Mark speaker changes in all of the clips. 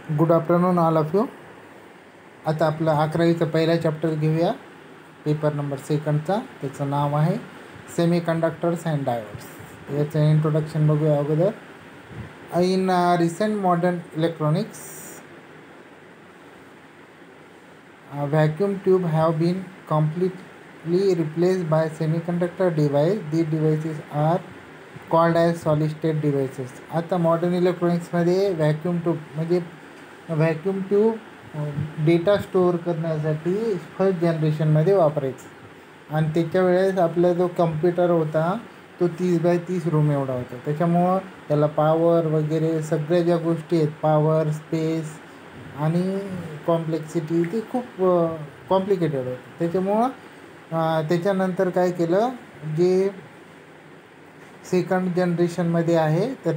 Speaker 1: Good afternoon all of you. आता आपलं 11वीचा पहिला चॅप्टर घेऊया, पेपर नंबर 2चा. त्याचं नाव आहे सेमी कंडक्टर्स अँड डायोड्स. याचं इंट्रोडक्शन बघूया अगोदर. In recent modern electronics vacuum tube have been completely replaced by semiconductor device. These devices are called as solid state devices. आता मॉडर्न इलेक्ट्रॉनिक्समध्ये व्हॅक्यूम ट्यूब म्हणजे vacuum tube data store करण्यासाठी first जनरेशनमध्ये वापरायचं. आणि त्याच्या वेळेस आपला जो कम्प्युटर होता तो 30x30 रूम एवढा होता. त्याच्यामुळं त्याला पावर वगैरे सगळ्या ज्या गोष्टी आहेत, पॉवर, स्पेस आणि कॉम्प्लेक्सिटी, ती खूप कॉम्प्लिकेटेड होतं. त्याच्यामुळं त्याच्यानंतर काय केलं, जे सेकंड जनरेशनमध्ये आहे तर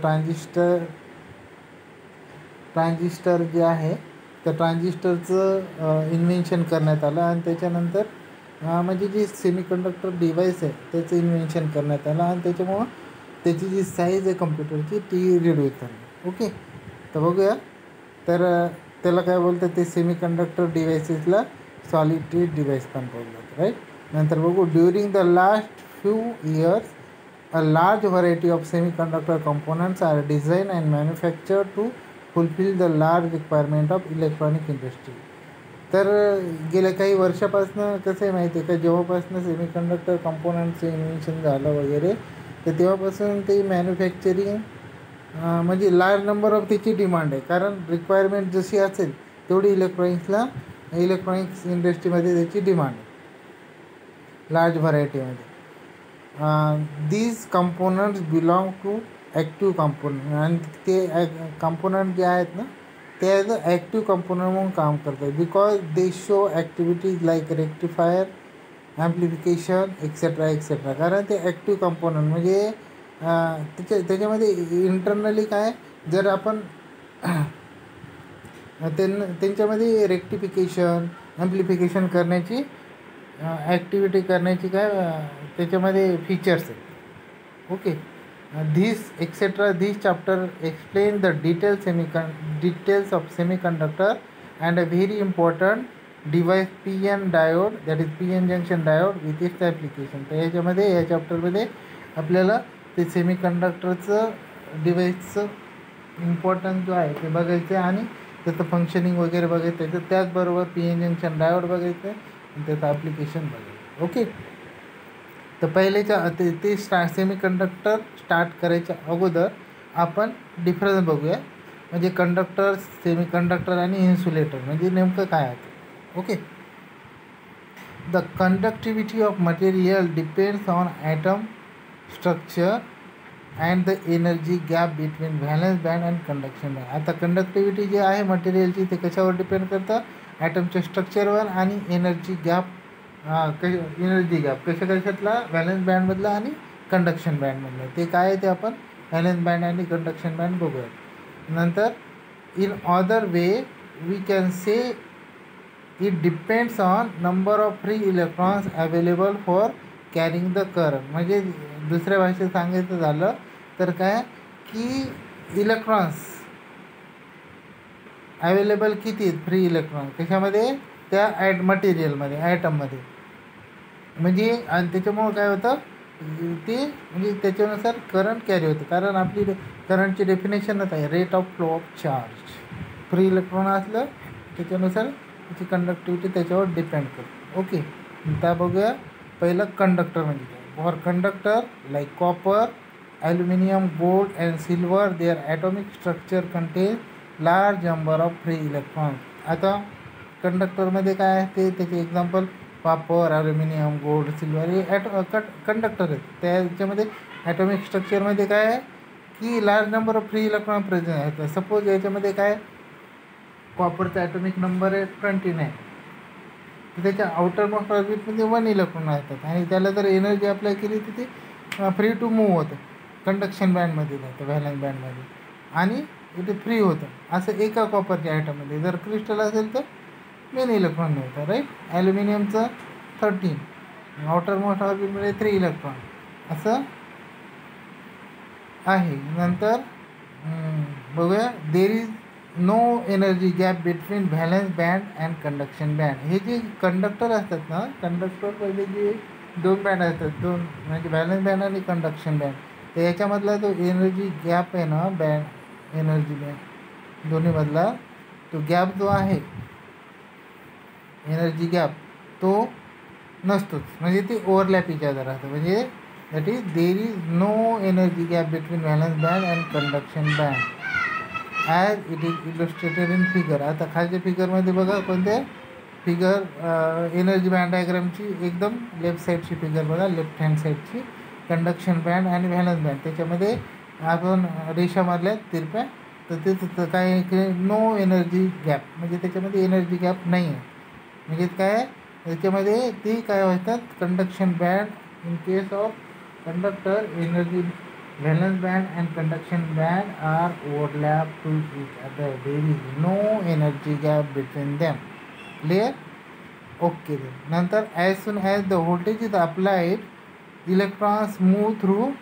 Speaker 1: ट्रान्झिस्टर जे आहे तर ट्रान्झिस्टरचं इन्व्हेन्शन करण्यात आलं. आणि त्याच्यानंतर म्हणजे जे सेमीकंडक्टर डिव्हाइस आहे त्याचं इन्व्हेन्शन करण्यात आलं. आणि त्याच्यामुळं त्याची जी साईज आहे कम्प्युटरची ती रिड्यूस झाली. ओके, तर बघूया. तर त्याला काय बोलतात, ते सेमीकंडक्टर डिव्हाइसेसला सॉलिड स्टेट डिव्हाइस पण बोलतात, राईट. नंतर बघू, during the last few years a large variety of semiconductor components are designed and manufactured to fulfill the large requirement of electronic industry. तर गेल्या काही वर्षापासून कसं आहे माहिती आहे का, जेव्हापासून सेमीकंडक्टर कंपोनंटचं इन्व्हेन्शन झालं वगैरे, तर तेव्हापासून ते मॅन्युफॅक्चरिंग म्हणजे लार्ज नंबर ऑफ त्याची डिमांड आहे. कारण रिक्वायरमेंट जशी असेल तेवढी इलेक्ट्रॉनिक्स इंडस्ट्रीमध्ये त्याची डिमांड आहे, लार्ज व्हरायटीमध्ये. these components belong to active component. आणि ते कंपोनंट जे आहेत ना ते ॲज अ ॲक्टिव्ह कंपोनंट म्हणून काम करतात. Because they show activities like rectifier, amplification etcetera. कारण ते ॲक्टिव्ह कंपोनंट म्हणजे त्याच्यामध्ये इंटरनली काय, जर आपण त्यांच्यामध्ये रेक्टिफिकेशन, ॲम्प्लिफिकेशन करण्याची ॲक्टिव्हिटी करण्याची काय त्याच्यामध्ये फीचर्स आहेत. Okay, this chapter explain the details of semiconductor and a very important device PN diode, that is PN junction diode with its application. तर याच्यामध्ये या चॅप्टरमध्ये आपल्याला ते सेमीकंडक्टरचं डिव्हाइसचं इम्पॉर्टन्स जो आहे ते बघायचं आहे आणि त्याचं फंक्शनिंग वगैरे बघायचं आहे. त्याचबरोबर PN जंक्शन डायोड बघायचं आहे आणि त्याचं ॲप्लिकेशन बघायचं. ओके, तर पहिलेच्या ते सेमीकंडक्टर स्टार्ट करायच्या अगोदर आपण डिफरन्स बघूया. म्हणजे कंडक्टर, सेमीकंडक्टर आणि इन्सुलेटर म्हणजे नेमकं काय आहे. Okay, the conductivity of material depends on atom structure and the energy gap between valence band and conduction band. आता कंडक्टिव्हिटी जी आहे मटेरियलची ते कशावर डिपेंड करतं, ॲटमच्या स्ट्रक्चरवर आणि एनर्जी गॅप कशातला, व्हॅलन्स बँडमधला आणि कंडक्शन बँडमधलं. ते काय आहे ते आपण व्हॅलन्स बँड आणि कंडक्शन बँड बघूया. नंतर in other way we can say it depends on number of free electrons available for carrying the current. म्हणजे दुसऱ्या भाषेत सांगायचं झालं तर काय की इलेक्ट्रॉन्स अवेलेबल किती आहेत, फ्री इलेक्ट्रॉन कशामध्ये, त्या मटेरियलमध्ये, ॲटममध्ये. म्हणजे आणि त्याच्यामुळं काय होतं ते, म्हणजे त्याच्यानुसार करंट कॅरी होतं. कारण आपली करंटची डेफिनेशनच आहे rate of flow of charge. Free electron असलं त्याच्यानुसार त्याची कंडक्टिव्हिटी त्याच्यावर डिपेंड करते. ओके, त्या बघूया. पहिलं कंडक्टर म्हणजे काय. For conductor like copper, aluminium, gold and silver, their atomic structure contain large number of free electrons. आता कंडक्टरमध्ये काय आहे ते, त्याचे example copper, aluminium, gold, silver हे कंडक्टर आहेत. त्याच्यामध्ये ॲटॉमिक स्ट्रक्चरमध्ये काय आहे की large number of free electron present आहेत. सपोज याच्यामध्ये काय, कॉपरचा ॲटॉमिक नंबर आहे 29, तर त्याच्या आउटर मोस्ट ऑर्बिटमध्ये 1 इलेक्ट्रॉन असतात आणि त्याला जर एनर्जी अप्लाय केली तर ते फ्री टू मूव्ह होतं, कंडक्शन बँडमध्ये जातं, व्हॅलन्स बँडमध्ये, आणि इथे फ्री होतं. असं एका कॉपरच्या ॲटममध्ये. जर क्रिस्टल असेल तर मेन इलेक्ट्रॉन मिळतं, राईट. ॲल्युमिनियमचं 13, आउटर मोस्ट ऑर्बिटमध्ये 3 इलेक्ट्रॉन असं आहे. नंतर बघूया, there is no energy gap between valence band and conduction band. हे जे कंडक्टर असतात ना, कंडक्टर पहिले जे दोन बँड असतात, दोन म्हणजे व्हॅलन्स बँड आणि कंडक्शन बँड, तर याच्यामधला जो एनर्जी गॅप आहे ना, बँड एनर्जी बँड दोन्हीमधला तो गॅप जो आहे, एनर्जी गॅप, तो नसतोच. म्हणजे ते ओव्हरलॅप इच अदर राहतं. म्हणजे that is there is no energy gap between valence band and conduction band as it is illustrated in figure. आता खालच्या फिगरमध्ये बघा, कोणते फिगर, एनर्जी बँड डायग्रामची एकदम लेफ्ट साईडची फिगर बघा, लेफ्ट हँड साईडची, कंडक्शन बँड आणि व्हॅलन्स बँड. त्याच्यामध्ये आपण रेषा मारल्या तिरप्या, तर ते काय नो एनर्जी गॅप, म्हणजे त्याच्यामध्ये एनर्जी गॅप नाही आहे. म्हणजे काय त्याच्यामध्ये ती काय होतात, conduction band in case of conductor energy valence band and conduction band are overlap to each other. There is no energy gap between them. Clear? Okay. नंतर as soon as the voltage is applied, electron move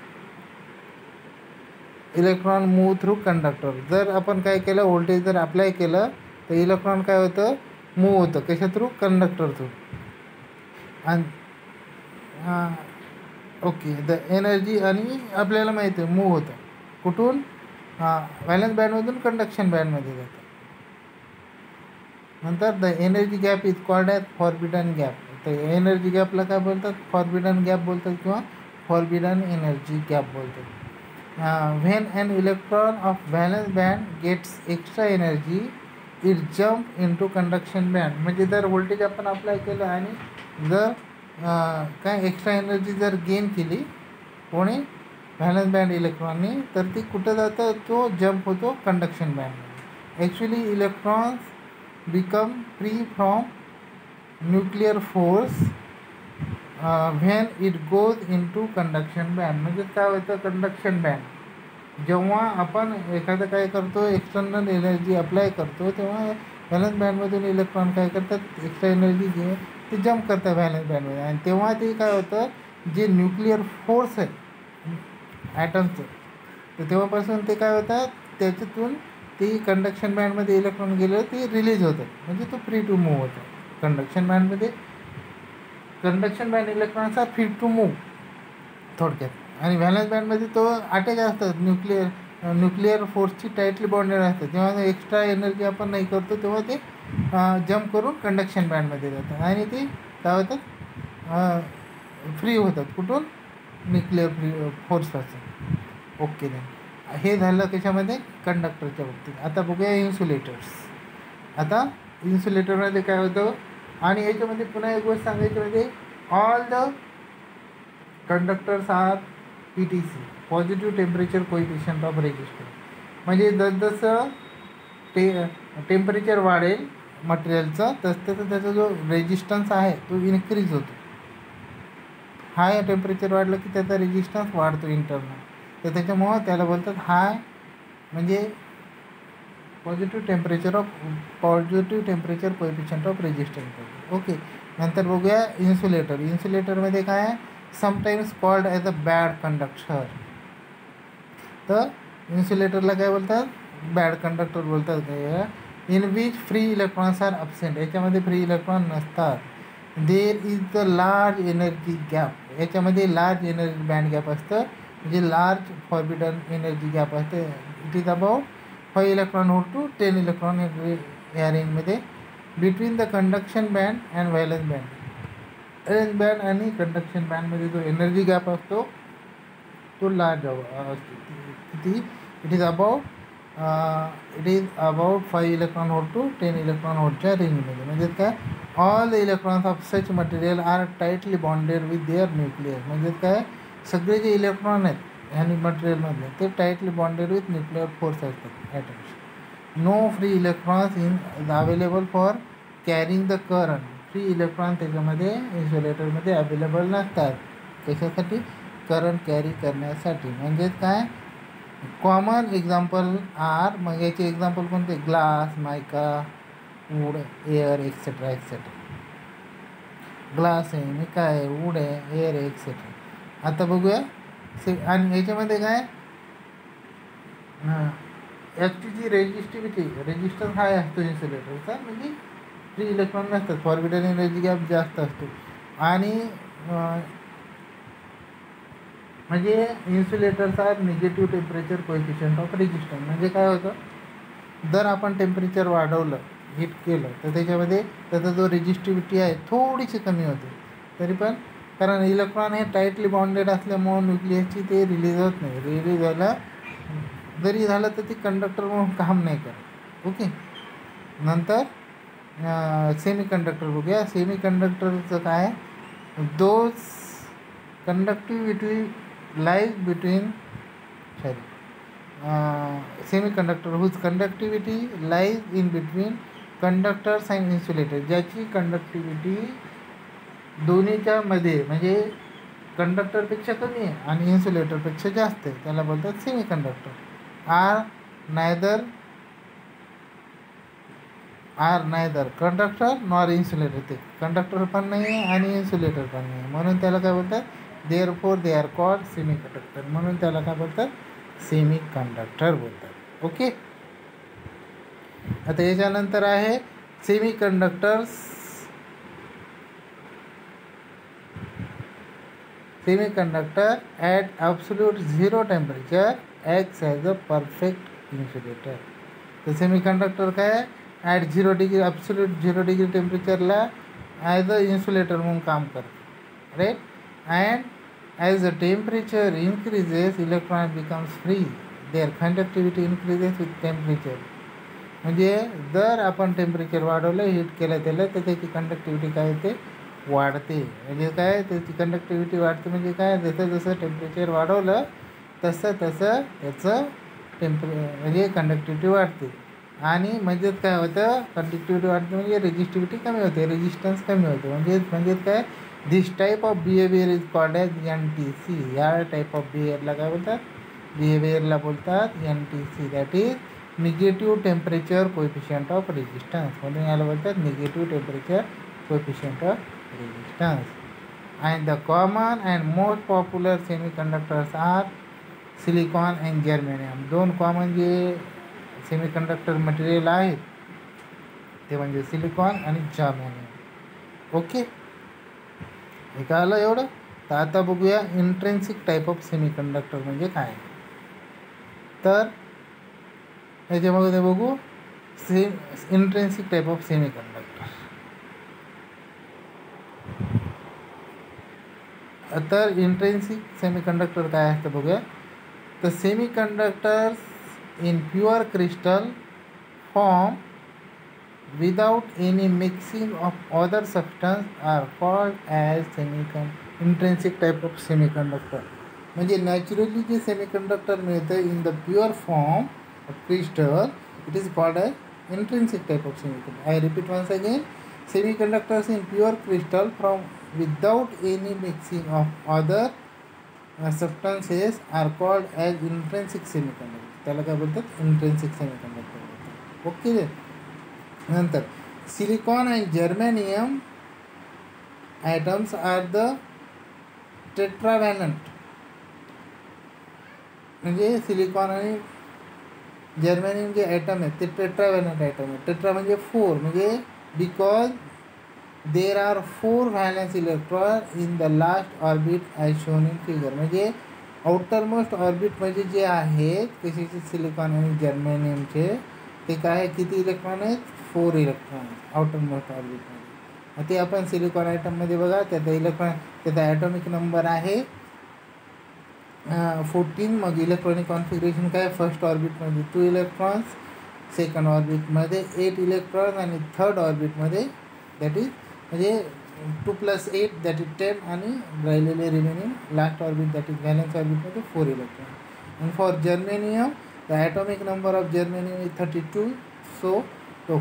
Speaker 1: through conductor. जर आपण काय केलं, voltage जर apply केलं तर electron काय होतं, मूव्ह होतं. कशा थ्रू? Conductor through. आणि ओके, द एनर्जी, आणि आपल्याला माहिती आहे मूव्ह होतं कुठून, व्हॅलन्स बँडमधून कंडक्शन बँडमध्ये जातं. नंतर the energy gap is called as forbidden gap. तर एनर्जी गॅपला काय बोलतात, फॉरबिडन गॅप बोलतात किंवा फॉरबिडन एनर्जी गॅप बोलतात. When an electron of valence band gets extra energy it jump in to conduction band. म्हणजे जर व्होल्टेज आपण अप्लाय केलं आणि जर काय एक्स्ट्रा एनर्जी जर गेन केली कोणी, व्हॅलन्स बँड इलेक्ट्रॉननी, तर ती कुठं जातं, तो जम्प होतो कंडक्शन बँडमध्ये. Actually electrons become free from nuclear force when it goes in to conduction band. म्हणजे काय होतं, कंडक्शन बँड जेव्हा आपण एखादं काय करतो, एक्सटर्नल एनर्जी अप्लाय करतो, तेव्हा व्हॅलन्स बँडमधून इलेक्ट्रॉन काय करतात, एक्स्ट्रा एनर्जी घेऊन ते जम्प करतात व्हॅलन्स बँडमध्ये. आणि तेव्हा ते काय होतं, जे न्यूक्लिअर फोर्स आहे ॲटमचं, तर तेव्हापासून ते काय होतात, त्याच्यातून ते कंडक्शन बँडमध्ये इलेक्ट्रॉन गेलं ते रिलीज होतं. म्हणजे तो फ्री टू मूव्ह होतो कंडक्शन बँडमध्ये. कंडक्शन बँड इलेक्ट्रॉनचा फ्री टू मूव्ह थोडक्यात. आणि व्हॅलन्स बँडमध्ये तो अटॅच असतात, न्यूक्लिअर फोर्सची टाईटली बॉन्डेड असतात. जेव्हा एक्स्ट्रा एनर्जी आपण नाही करतो तेव्हा ते जम्प करून कंडक्शन बँडमध्ये जातात आणि ते काय होतात, फ्री होतात. कुठून? न्यूक्लिअर फोर्सपासून. ओके. हे झालं कशामध्ये, कंडक्टरच्या बाबतीत. आता बघूया इन्सुलेटर्स. आता इन्सुलेटरमध्ये काय होतं, आणि याच्यामध्ये पुन्हा एक गोष्ट सांगायची, म्हणजे all the conductors are PTC, positive temperature coefficient of resistance. म्हणजे जसजसं टेम्परेचर वाढेल मटेरियलचं, तसं त्याचा जो रेजिस्टन्स आहे तो इन्क्रीज होतो. हाय टेम्परेचर वाढलं की त्याचा रेजिस्टन्स वाढतो इंटरनल, तर त्याच्यामुळं त्याला बोलतात हाय, म्हणजे positive temperature coefficient of resistance. Okay. नंतर बघूया इन्सुलेटर. इन्सुलेटरमध्ये काय आहे, sometimes called as a bad conductor. तर इन्सुलेटरला काय बोलतात, बॅड कंडक्टर बोलतात. In which free electrons are absent. याच्यामध्ये फ्री इलेक्ट्रॉन नसतात. There is the large energy gap. याच्यामध्ये लार्ज एनर्जी बँड गॅप असतं, म्हणजे लार्ज फॉरबिडन एनर्जी गॅप असते. It is about 5 electron hole to 10 electron या रेंजमध्ये between the conduction band and valence band. Valence band आणि conduction बँडमध्ये जो energy gap असतो तो लार्ज असतो. किती? It is about 5 electron hole to 10 electron होलच्या रेंजमध्ये. म्हणजे काय, all the electrons of such material are tightly bonded with their nuclear. म्हणजे काय, सगळे जे इलेक्ट्रॉन आहेत आणि मटेरियलमधले ते tightly bonded with nuclear force असतात atoms. No free electrons in available for carrying the current. Free electron त्याच्यामध्ये इन्सुलेटरमध्ये अवेलेबल नसतात. कशासाठी? करंट कॅरी करण्यासाठी. म्हणजेच काय, कॉमन एक्झाम्पल आर, मग याचे एक्झाम्पल कोणते, glass, mica, wood, air etcetera etcetera. Glass आहे, मिका आहे, वूड आहे, एअर आहे, एक्सेट्रा. आता बघूया आणि याच्यामध्ये काय, याची जी रेजिस्टन्स हाय असतो इन्सुलेटरचा, म्हणजे फ्री इलेक्ट्रॉन नसतात, फॉरबिडन एनर्जी गॅप जास्त असतो. आणि म्हणजे इन्सुलेटरचा negative temperature coefficient of resistance. म्हणजे काय होतं, जर आपण टेम्परेचर वाढवलं, हीट केलं, तर त्याच्यामध्ये त्याचा जो रेजिस्टिव्हिटी आहे थोडीशी कमी होते. तरी पण कारण इलेक्ट्रॉन हे टाईटली बॉन्डेड असल्यामुळं न्यूक्लियसची ते रिलीज होत नाही. रिलीज व्हायला जरी झालं तर ती कंडक्टर म्हणून काम नाही करत. ओके. नंतर सेमी कंडक्टर बघूया. सेमी कंडक्टरचं काय, those conductivity lies between semiconductor whose conductivity lies in between conductors and insulator. ज्याची कंडक्टिव्हिटी दोन्हीच्या मध्ये, म्हणजे कंडक्टरपेक्षा कमी आहे आणि इन्सुलेटरपेक्षा जास्त आहे, त्याला बोलतात semiconductor. Are neither conductor nor insulator. ते कंडक्टर पण नाही आहे आणि इन्सुलेटर पण नाही आहे, म्हणून त्याला काय बोलतात, therefore they are called semiconductor. म्हणून त्याला काय बोलतात, सेमी कंडक्टर बोलतात. ओके. आता याच्यानंतर आहे semiconductor at absolute zero temperature acts as a perfect insulator. तर सेमी कंडक्टर काय, ॲट 0 डिग्री ॲब्सोल्यूट 0 डिग्री टेम्परेचरला ॲज अ इन्सुलेटर म्हणून काम करते. Right. And as the temperature increases electron becomes free, their conductivity increases with temperature. म्हणजे जर आपण temperature वाढवलं, हीट केलं त्याला, तर त्याची कंडक्टिव्हिटी काय होते, वाढते. म्हणजे काय, त्याची कंडक्टिव्हिटी वाढते म्हणजे काय, जसं जसं टेम्परेचर वाढवलं तसं तसं त्याचं म्हणजे कंडक्टिव्हिटी वाढते. आणि म्हणजेच काय होतं, कंडक्टिव्हिटी वाढते म्हणजे रेजिस्टिव्हिटी कमी होते, रेजिस्टन्स कमी होते. म्हणजे काय, this type of behaviour is called as NTC. या टाईप ऑफ बिहेवियरला काय बोलतात, बिहेवियरला बोलतात NTC, that is negative temperature coefficient of resistance. म्हणून याला बोलतात negative temperature coefficient of resistance. And the common and most popular semiconductors are silicon and germanium. दोन कॉमन जे सेमीकंडक्टर मटेरियल आहेत ते म्हणजे सिलिकॉन आणि जर्मेनियम. ओके. हे कळलं एवढं. तर आता बघूया इंट्रेन्सिक टाईप ऑफ सेमीकंडक्टर म्हणजे काय. तर याच्यामध्ये बघू इंट्रेन्सिक टाईप ऑफ सेमीकंडक्टर. तर इंट्रेन्सिक सेमीकंडक्टर काय असतं बघूया. तर semiconductors in pure crystal form without any mixing of other substance are called as intrinsic type of semiconductor. म्हणजे नॅचरली जे सेमीकंडक्टर मिळतं in the pure form of crystal, it is called as intrinsic type of semiconductor. I repeat once again, semiconductors in pure crystal from without any mixing of other substances are called as intrinsic semiconductor. त्याला काय बोलतात, intrinsic semiconductor बोलतात. Okay. नंतर silicon and germanium atoms are the tetravalent. म्हणजे silicon आणि germanium जे item आहेत ते टेट्राव्हॅलंट ॲटम आहेत. टेट्रा म्हणजे 4, म्हणजे because there are 4 valence electron in the last orbit as shown in figure. म्हणजे आउटरमोस्ट ऑर्बिट म्हणजे जे आहेत कशाचे, सिलिकॉन आणि जर्मेनियमचे, ते काय, किती इलेक्ट्रॉन आहेत, 4 इलेक्ट्रॉन आउटरमोस्ट ऑर्बिटमध्ये. ते आपण सिलिकॉन ॲटममध्ये बघा, त्याचा इलेक्ट्रॉन, त्याचा ॲटॉमिक नंबर आहे 14. मग इलेक्ट्रॉनिक कॉन्फिगरेशन काय, फर्स्ट ऑर्बिटमध्ये 2 इलेक्ट्रॉन्स, सेकंड ऑर्बिटमध्ये 8 इलेक्ट्रॉन आणि थर्ड ऑर्बिटमध्ये दॅट इज म्हणजे 2 + 8 दॅट इज 10 आणि राहिलेले remaining last orbit that is valence ऑर्बिटमध्ये 4 electron. And for germanium the atomic number of germanium is 32. So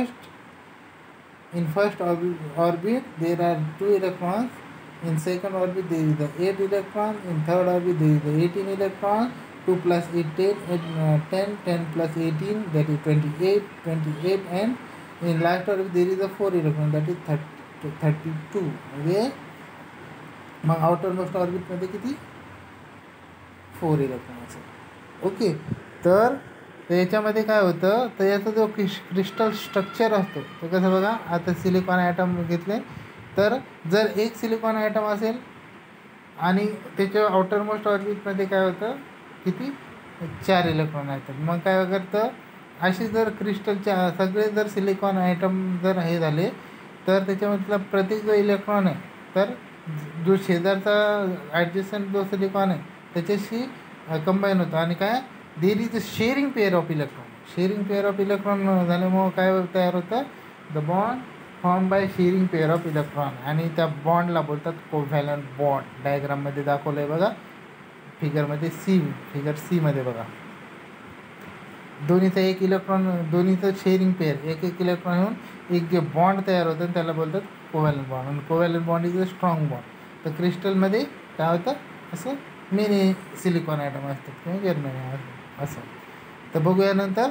Speaker 1: in first orbit there are 2 electrons, in second orbit there is the 8 electron, in third orbit there is the 18 electron, 2 + 8 10, 10 + 18 that is 28, and in last orbit there is a 4 electron that is 32. म्हणजे मग outer most ऑर्बिटमध्ये किती, 4 electron असेल. Okay. तर तर याच्यामध्ये काय होतं, तर याचा जो क्रिस्टल स्ट्रक्चर असतो तो कसं बघा, आता सिलिकॉन ॲटम घेतले, तर जर एक सिलिकॉन ॲटम असेल आणि त्याच्या आउटरमोस्ट ऑर्बिटमध्ये काय होतं, किती 4 इलेक्ट्रॉन आहेत. मग काय करतं, अशी जर क्रिस्टलच्या सगळे जर सिलिकॉन ॲटम जर हे झाले, तर त्याच्यामधला प्रत्येक जो इलेक्ट्रॉन आहे, तर जो शेजारचा ॲडजस्टंट जो सिलिकॉन आहे त्याच्याशी कंबाईन होतं आणि काय there is a sharing pair of electron. Sharing pair of electron झाल्यामुळं काय तयार होतं, the bond form by sharing pair of electron, आणि त्या बॉन्डला बोलतात कोव्हॅलंट बॉन्ड. डायग्राममध्ये दाखवलं आहे बघा, फिगरमध्ये फिगर सीमध्ये बघा, दोन्हीचा एक इलेक्ट्रॉन, दोन्हीचं शेअरिंग पेअर, एक इलेक्ट्रॉन येऊन एक जे बॉन्ड तयार होतं त्याला बोलतात कोव्हॅलंट बॉन्ड. आणि covalent bond is a strong bond. तर क्रिस्टलमध्ये काय होतं, असं मेनी सिलिकॉन ॲटम असतात किंवा जर्मेनियम असं. तर बघूया नंतर.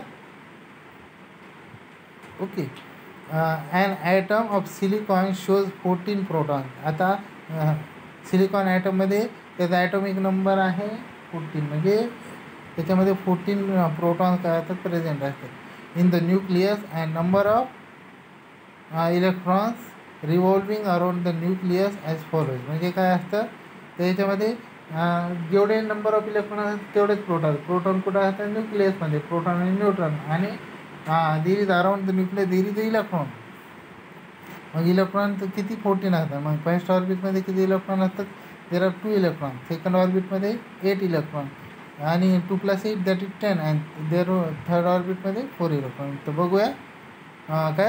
Speaker 1: Okay, an atom of silicon shows 14 proton. आता सिलिकॉन ॲटममध्ये त्याचा ॲटॉमिक नंबर आहे 14, म्हणजे त्याच्यामध्ये 14 प्रोटॉन्स काय असतात, प्रेझेंट असतात in the nucleus. And number of electrons revolving around the nucleus as follows. म्हणजे काय असतं, त्याच्यामध्ये जेवढे नंबर ऑफ इलेक्ट्रॉन असतात तेवढेच प्रोटॉन कुठं असतात, न्यूक्लियसमध्ये, प्रोटॉन आणि न्यूट्रॉन. आणि there is around the nucleus there is electron. मग इलेक्ट्रॉन तर किती 14 असतात. मग फर्स्ट ऑर्बिटमध्ये किती इलेक्ट्रॉन असतात, देर आर 2 इलेक्ट्रॉन. सेकंड ऑर्बिटमध्ये 8 इलेक्ट्रॉन आणि 2 + 8 that is 10. And there third ऑर्बिटमध्ये 4 इलेक्ट्रॉन. तर बघूया काय,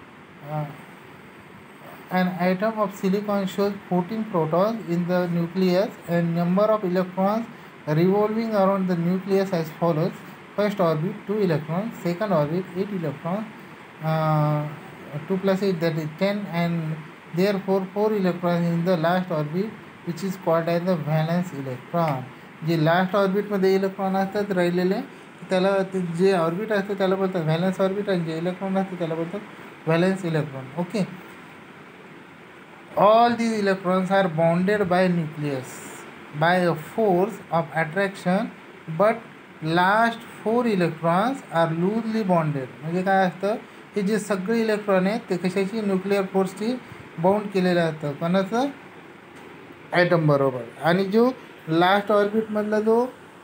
Speaker 1: an atom of silicon shows 14 protons in the nucleus and number of electrons revolving around the nucleus as follows. First orbit 2 electrons, second orbit 8 electrons, 2 + 8 that is 10, and therefore 4 electrons in the last orbit which is called as the valence electron. जे last ऑर्बिटमध्ये electron असतात राहिलेले त्याला जे orbit असतं त्याला बोलतात valence orbit, आणि जे इलेक्ट्रॉन असतं त्याला बोलतात valence electron. Okay, all these electrons are bounded by nucleus by a force of attraction, but last 4 electrons are loosely bonded. म्हणजे काय असतं, हे जे सगळे इलेक्ट्रॉन आहेत ते कशाची, न्यूक्लिअर फोर्सची बाउंड केलेलं असतं, कोणाचं, ॲटम बरोबर. आणि जो लास्ट ऑर्बिटमधला जो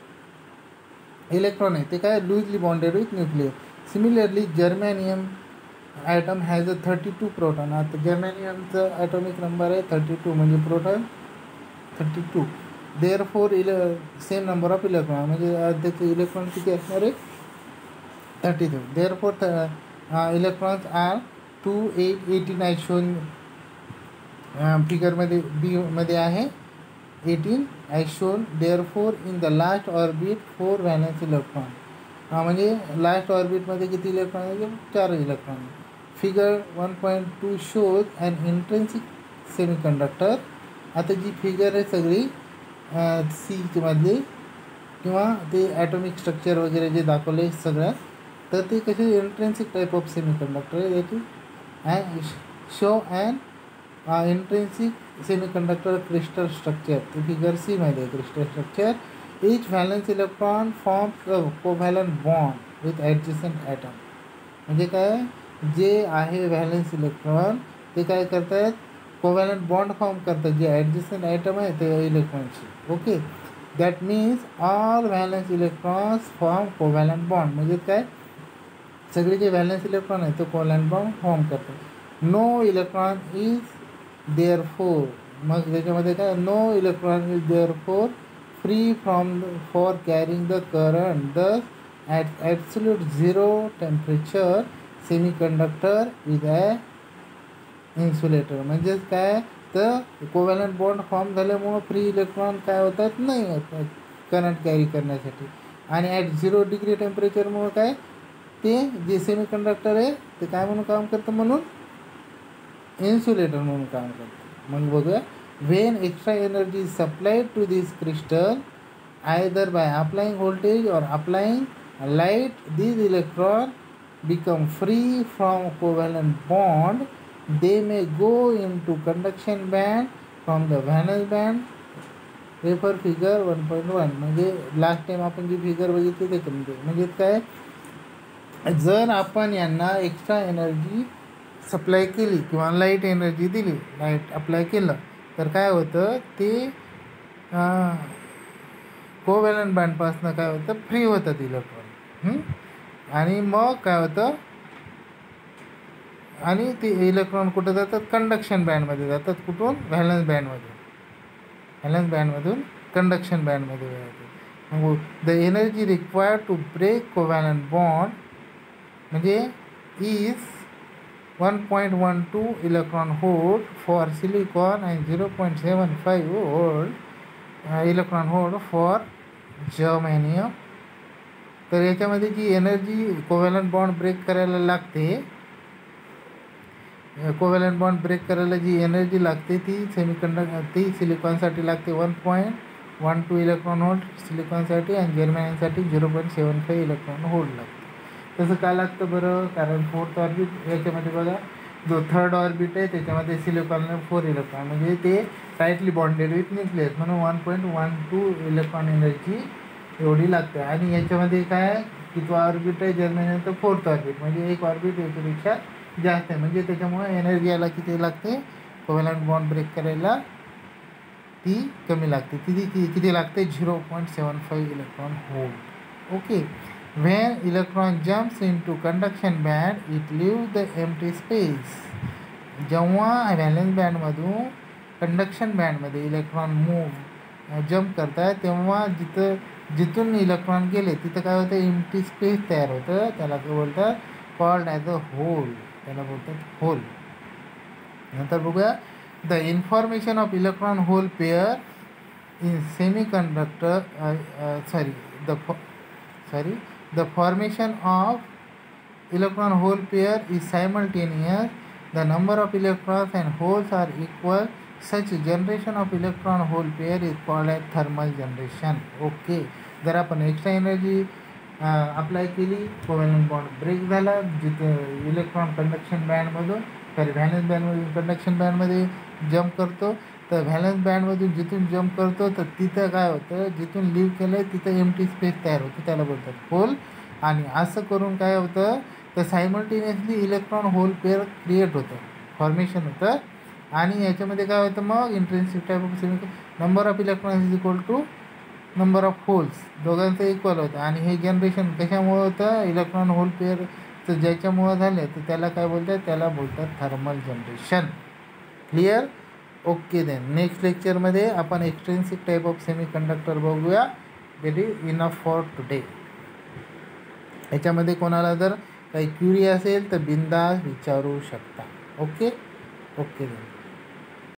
Speaker 1: इलेक्ट्रॉन आहे ते काय loosely bonded with nuclear. Similarly germanium atom has a 32 proton. आता जर्मेनियमचं ॲटॉमिक नंबर आहे 32, म्हणजे proton 32. Therefore same number of electron, म्हणजे त्याचे इलेक्ट्रॉन किती असणार आहे 32. Therefore electrons are 2, 8, 18 as shown फिगरमध्ये बीमध्ये आहे 18 as shown. Therefore in the last orbit 4 valence electron. म्हणजे लास्ट ऑर्बिटमध्ये किती इलेक्ट्रॉन आहे, 4 electron. Figure 1.2 shows an intrinsic semiconductor. आता जी फिगर आहे सगळी सी मधली किंवा ते ॲटॉमिक स्ट्रक्चर वगैरे जे दाखवले सगळ्यात, तर ते कसे इंट्रेन्सिक टाईप ऑफ सेमीकंडक्टर आहे याची. And show and intrinsic semiconductor crystal structure. ते फिगर सीमध्ये crystal structure. Each valence electron forms a covalent bond with adjacent atom. म्हणजे काय, जे आहे व्हॅलन्स इलेक्ट्रॉन ते काय करतात, कोव्हॅलंट बॉन्ड फॉर्म करतात जे ॲडजस्टंट ॲटम आहे ते इलेक्ट्रॉनची. Okay, that means all valence electrons form covalent bond. म्हणजे काय, सगळे जे व्हॅलन्स इलेक्ट्रॉन आहे ते कोव्हॅलंट बॉन्ड फॉर्म करतात. No electron is there for. मग त्याच्यामध्ये काय, no electron is there for free from for carrying the current. Thus at absolute 0 temperature semiconductor is a insulator. म्हणजेच काय, तर कोव्हॅलंट बॉन्ड फॉर्म झाल्यामुळं फ्री इलेक्ट्रॉन काय होतात, नाही होतात करंट कॅरी करण्यासाठी. आणि ॲट 0 डिग्री टेम्परेचरमुळं काय, ते जे सेमीकंडक्टर आहे ते काय म्हणून काम करतं, म्हणून इन्सुलेटर म्हणून काम करतं. मग बघूया, when extra energy is supplied to this crystal either by applying voltage or applying light, these electrons become free from covalent bond. They may go into conduction band from the valence band. Refer figure 1.1. म्हणजे last time आपण जी figure बघितली त्याच्यामध्ये, म्हणजे काय, जर आपण यांना extra energy supply केली किंवा लाईट एनर्जी दिली, लाईट अप्लाय केलं, तर काय होतं ते कोव्हॅलंट बँडपासून काय होतं फ्री होतात इलेक्ट्रॉन. आणि मग काय होतं, आणि ते इलेक्ट्रॉन कुठं जातात, कंडक्शन बँडमध्ये जातात. कुठून, व्हॅलन्स बँडमधून, व्हॅलन्स बँडमधून कंडक्शन बँडमध्ये जातात. मग the energy required to break covalent bond म्हणजे is 1.12 electron volt for silicon and 0.75 volt electron volt for germanium. तर याच्यामध्ये जी एनर्जी कोव्हॅलंट बॉन्ड ब्रेक करायला लागते, कोव्हॅलंट बॉन्ड ब्रेक करायला जी एनर्जी लागते ती ती सिलिकॉनसाठी लागते 1.12 इलेक्ट्रॉन व्होल्ट सिलिकॉनसाठी, आणि जर्मेनियमसाठी 0.75 इलेक्ट्रॉन व्होल्ट लागते. तसं का लागतं बरं, कारण फोर्थ ऑर्बिट याच्यामध्ये बघा, जो थर्ड ऑर्बिट आहे त्याच्यामध्ये सिलिकॉनला 4 इलेक्ट्रॉन, म्हणजे ते टाईटली बॉन्डेड विथ न्यूक्लियस, म्हणून 1.12 इलेक्ट्रॉन एनर्जी एवढी लागते. आणि याच्यामध्ये काय, कितवा ऑर्बिट आहे जर्मेनियम, तर फोर्थ ऑर्बिट, म्हणजे एक ऑर्बिट याच्यापेक्षा जास्त आहे, म्हणजे त्याच्यामुळे एनर्जी याला किती लागते, कोव्हॅलंट बॉन्ड ब्रेक करायला ती कमी लागते. किती लागते, 0.75 electron volt. Okay. When electron jumps into conduction band, it leaves the empty space. जेव्हा व्हॅलन्स बँडमधून कंडक्शन बँडमध्ये इलेक्ट्रॉन जम्प करतात, तेव्हा जिथून इलेक्ट्रॉन गेले तिथं काय होतं, एम्प्टी स्पेस तयार होतं. त्याला काय बोलतात, कॉल्ड ॲज अ होल, त्याला बोलतात होल. नंतर बघूया, the information of electron hole pair in semiconductor the formation of electron hole pair is simultaneous. The number of electrons and holes are equal. Such generation of electron hole pair is called as thermal generation. Okay. जर आपण extra energy apply केली, covalent bond break झाला, जिथं electron conduction बँडमधून valence बँडमधून conduction बँडमध्ये jump करतो, तर व्हॅलन्स बँडमधून जिथून जम्प करतो तर तिथं काय होतं, जिथून लिव्ह केलं आहे तिथं एम्प्टी स्पेस तयार होतं, त्याला बोलतात होल. आणि असं करून काय होतं, तर simultaneously electron hole pair create होतं, फॉर्मेशन होतं. आणि याच्यामध्ये काय होतं, मग intrinsic type of number of electron is equal to number of holes, दोघांचं इक्वल होतं. आणि हे जनरेशन कशामुळे होतं, इलेक्ट्रॉन होल पेअर ज्याच्यामुळं झालं तर त्याला काय बोलतात, त्याला बोलतात thermal generation. Clear. Okay. Then next लेक्चरमध्ये आपण एक्सट्रिन्सिक टाईप ऑफ सेमीकंडक्टर बघूया. Very enough for today. याच्यामध्ये कोणाला जर काही क्युरी असेल तर बिंदास विचारू शकता. ओके. ओके. देन